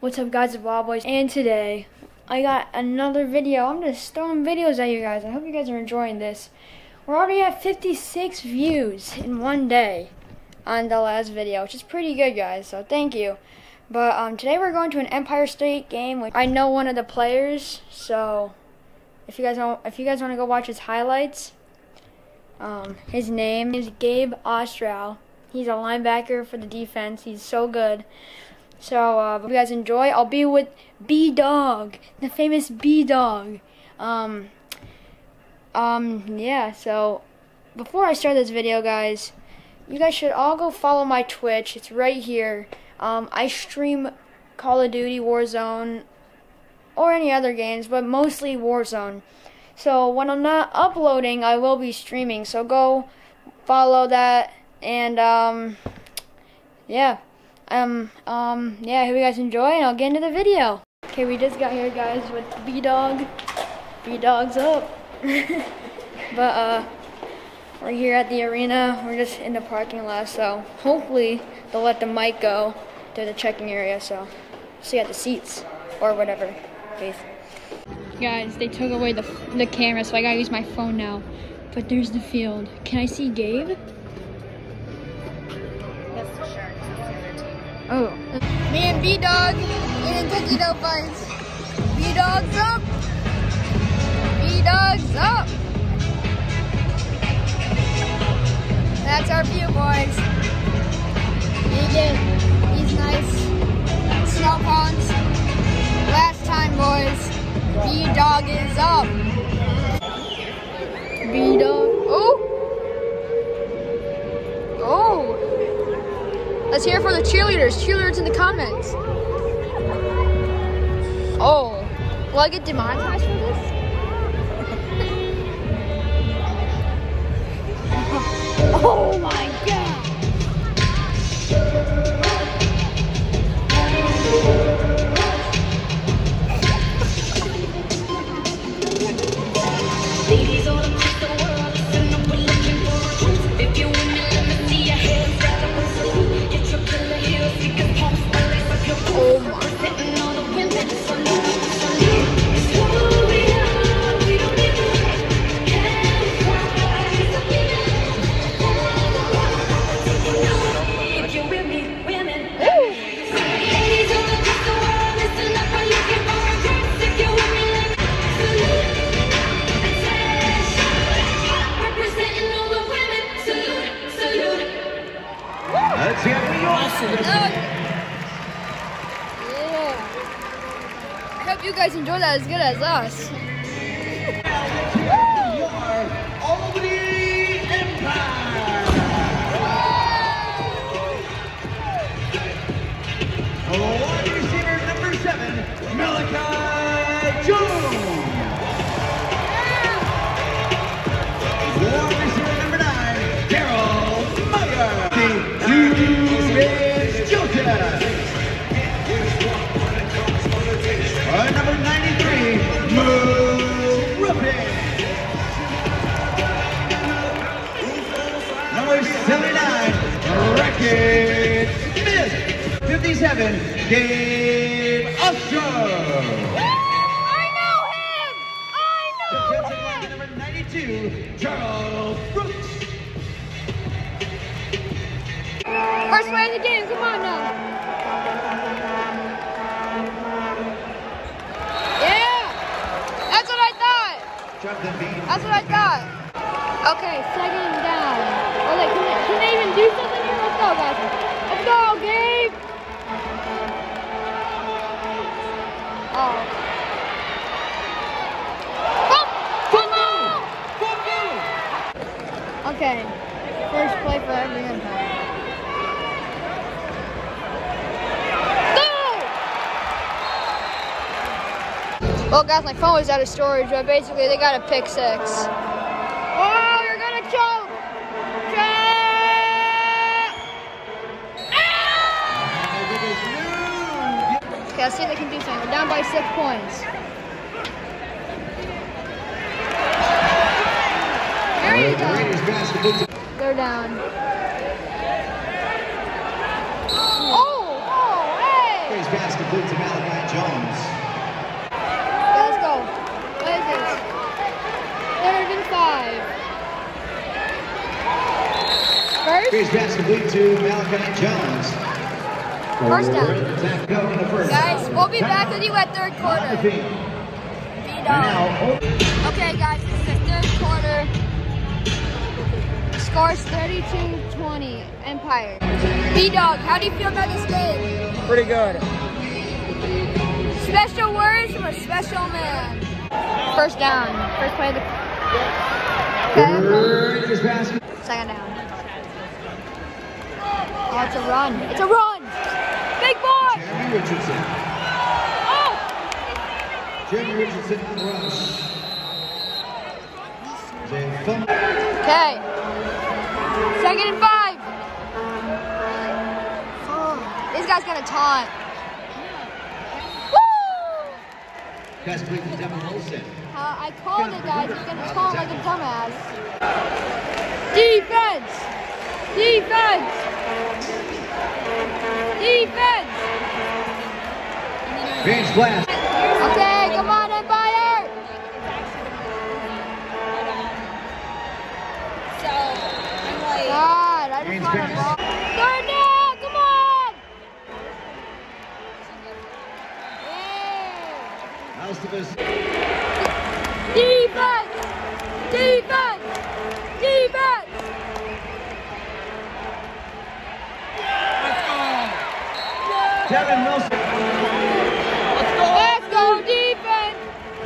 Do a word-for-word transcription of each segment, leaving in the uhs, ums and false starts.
What's up, guys? It's Wild Boys, and today I got another video. I'm just throwing videos at you guys. I hope you guys are enjoying this. We're already at fifty-six views in one day on the last video, which is pretty good, guys, so thank you. But um, today we're going to an Empire State game. Which I know one of the players, so if you guys want, if you guys want to go watch his highlights, um, his name is Gabe Ostral. He's a linebacker for the defense. He's so good. So, uh, if you guys enjoy, I'll be with B-Dog, the famous B-Dog. Um, um, yeah, so, before I start this video, guys, you guys should all go follow my Twitch. It's right here. Um, I stream Call of Duty, Warzone, or any other games, but mostly Warzone. So, when I'm not uploading, I will be streaming. So, go follow that, and, um, yeah. Um, um, yeah, I hope you guys enjoy, and I'll get into the video. Okay, we just got here, guys, with B-Dog. B-Dog's up. But, uh, we're here at the arena. We're just in the parking lot, so hopefully they'll let the mic go to the checking area, so see at the seats, or whatever. Peace. Guys, they took away the, the camera, so I gotta use my phone now. But there's the field. Can I see Gabe? Oh. Me and B-Dog in cookie dough fights. B-Dog's up. B-Dog's up. That's our view, boys. Vegan, these nice snow cones. Last time, boys. B-Dog is up. B-Dog. Oh. Oh. Let's hear it for the cheerleaders. Cheerleaders in the comments. Oh, will I get demonetized for this? Oh my god! Ladies all across the world, listen up, we're looking for a truth. If you want me, let me see your hands. Oh my. Let's hear it for you. Yeah. I hope you guys enjoy that as good as us. Your Albany Empire. Wide receiver number seven, Malachi Jones. Wide receiver number nine, Daryl Meyer. Uh, number ninety-three, Move Ruppin. Number seventy-nine, Racket Smith. fifty-seven, Gabe Usher. I know him! I know Defensive line, number ninety-two, Charles Brooks. First play of the game, come on now. Yeah! That's what I thought! That's what I thought. Okay, second down. Oh, like, can, they, can they even do something here? Let's go, guys. Let's go, Gabe! Oh. Oh! Okay, first play for every Empire. Well, guys, my phone was out of storage, but basically they got a pick six. Oh, you're gonna choke! Choke! Ah! Okay, let's see if they can do something. We're down by six points. There you go. They're down. Oh, oh, hey! Basketball. complete to Albany Jones. Let's go. What is this? Third and five. First? Great pass complete to Albany Jones. First down. Attack go in the first. Guys, we'll be back with you at third quarter. Now, Okay, guys, this is the third quarter. Scores thirty-two twenty, Empire. B-Dog, how do you feel about this game? Pretty good. Special words from a special man. First down. First play of the... Okay. Second down. Oh, it's a run. It's a run! Big boy! Jeremy Richardson. Oh! Jeremy Richardson on the rush. Okay. Second and five. Oh, this guy's gonna taunt. Woo! Pass complete to Devin Wilson. Uh, I called it, guys. He's gonna taunt like a dumbass. Defense! Defense! Defense! Range blast. Okay, come on, Empire! God, I just want to ball. Third down, come on! Yeah. Most of us. Defense! Defense! Defense! Devin Wilson. Let's go, defense!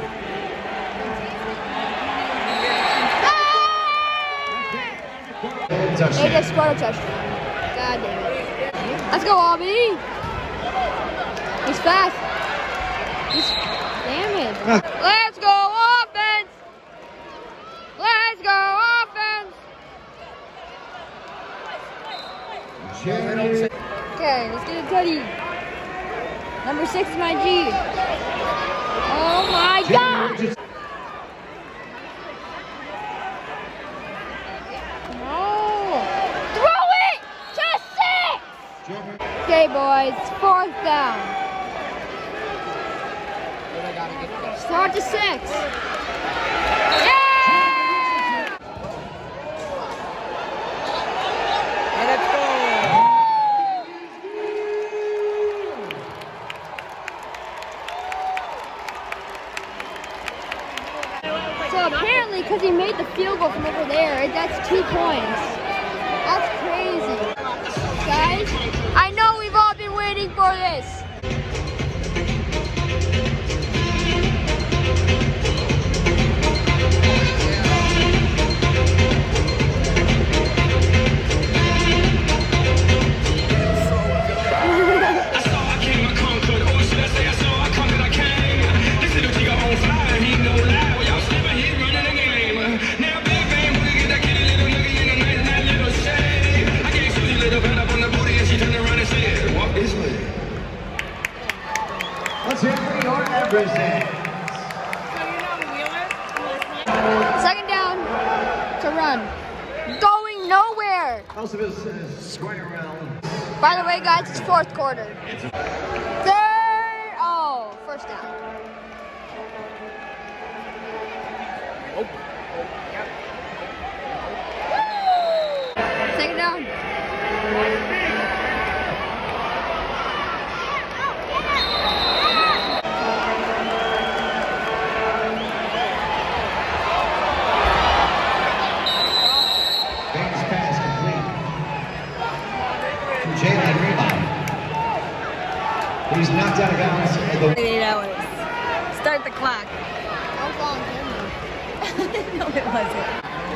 They Touchdown. just scored a touchdown. God damn it. Let's go, Albany! He's fast. He's... Damn it. Let's go, offense! Let's go, offense! Jeremy. Okay, let's get a tutty. Number six, my G. Oh my God! No! Throw it to six! Okay, boys, fourth down. Start to six. Yeah! Let's go. So apparently, because he made the field goal from over there, that's two points. That's crazy. Guys, I know we've all been waiting for this. Let's hear for your represent. Second down to run. Going nowhere. Most of us uh, square around. By the way, guys, it's fourth quarter. Third. Oh, first down. Second down. He's knocked out of bounds at the Eight hours. Start the clock. How long? No, it wasn't.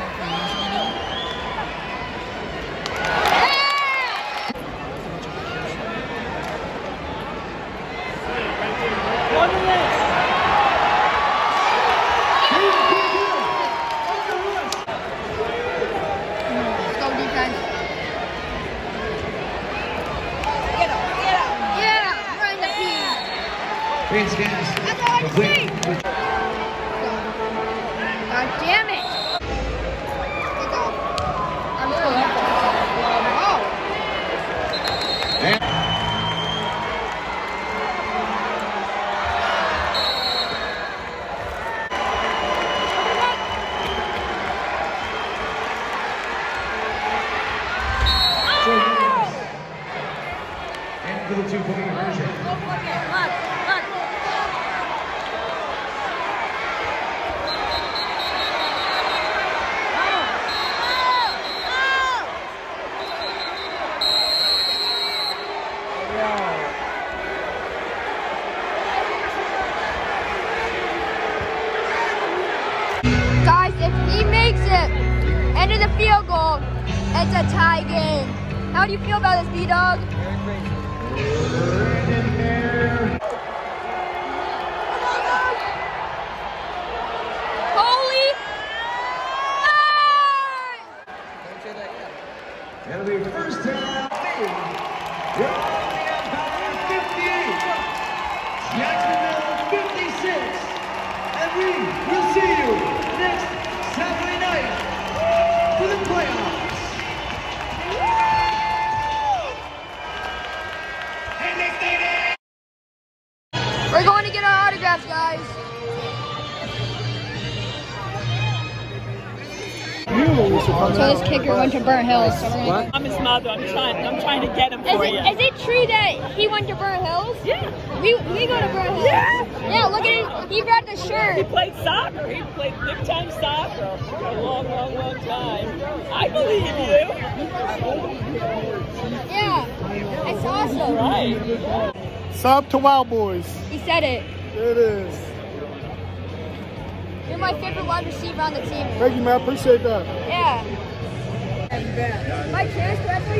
Green scans. Complete. God damn it! Take off. I'm just going to oh. End of the field goal. It's a tie game. How do you feel about this, B-Dog? Very crazy. Holy! It'll be first down. The Albany Empire fifty-eight. Jacksonville fifty-six. And we will see you next Saturday night for the playoffs. We're going to get our autographs, guys. So this kicker went to Burnt Hills. So we're gonna I'm his mother. I'm trying. I'm trying to get him Is for it, you. is it true that he went to Burnt Hills? Yeah. We we go to Burnt Hills. Yeah. Yeah, look at it. He brought the He shirt. played soccer. He played big time soccer for a long, long, long time. I believe you. Yeah, that's awesome. Right. Sub to Wild Boys. He said it. It is. You're my favorite wide receiver on the team. Thank you, man. I appreciate that. Yeah. My chance, can I throw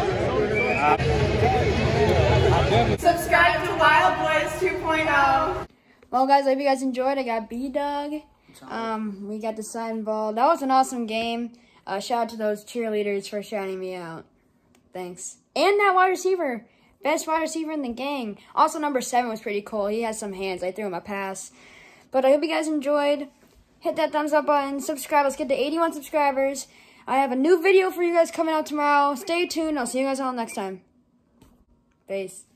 you around? Subscribe to Wild Boys two point oh. Well, guys, I hope you guys enjoyed. I got B-Dog. Um, we got the sign ball. That was an awesome game. Uh, shout out to those cheerleaders for shouting me out. Thanks. And that wide receiver. Best wide receiver in the gang. Also, number seven was pretty cool. He has some hands. I threw him a pass. But I hope you guys enjoyed. Hit that thumbs up button. Subscribe. Let's get to eighty-one subscribers. I have a new video for you guys coming out tomorrow. Stay tuned. I'll see you guys all next time. Peace.